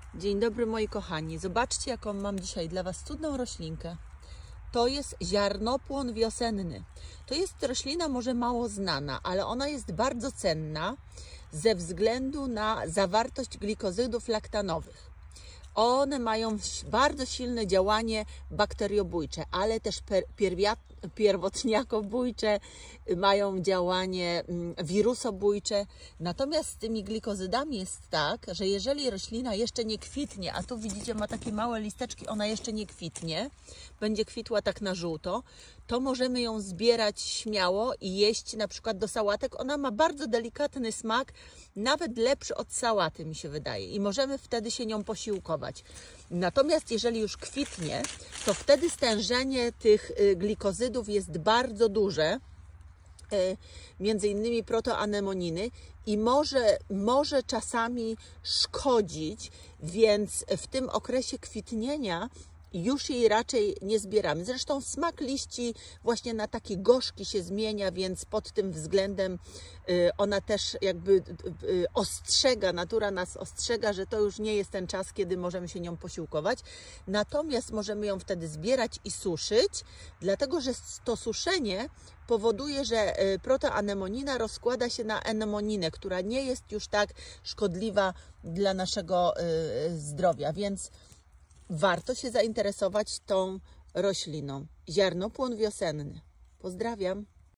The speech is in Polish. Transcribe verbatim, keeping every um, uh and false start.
Dzień dobry moi kochani, zobaczcie jaką mam dzisiaj dla Was cudną roślinkę. To jest ziarnopłon wiosenny. To jest roślina może mało znana, ale ona jest bardzo cenna ze względu na zawartość glikozydów laktanowych. One mają bardzo silne działanie bakteriobójcze, ale też pierwotniakobójcze, mają działanie wirusobójcze. Natomiast z tymi glikozydami jest tak, że jeżeli roślina jeszcze nie kwitnie, a tu widzicie ma takie małe listeczki, ona jeszcze nie kwitnie, będzie kwitła tak na żółto, to możemy ją zbierać śmiało i jeść na przykład do sałatek. Ona ma bardzo delikatny smak, nawet lepszy od sałaty mi się wydaje i możemy wtedy się nią posiłkować. Natomiast jeżeli już kwitnie, to wtedy stężenie tych glikozydów jest bardzo duże, między innymi protoanemoniny i może, może czasami szkodzić, więc w tym okresie kwitnienia już jej raczej nie zbieramy. Zresztą smak liści właśnie na taki gorzki się zmienia, więc pod tym względem ona też jakby ostrzega, natura nas ostrzega, że to już nie jest ten czas, kiedy możemy się nią posiłkować. Natomiast możemy ją wtedy zbierać i suszyć, dlatego że to suszenie powoduje, że protoanemonina rozkłada się na enemoninę, która nie jest już tak szkodliwa dla naszego zdrowia, więc warto się zainteresować tą rośliną. Ziarnopłon wiosenny. Pozdrawiam.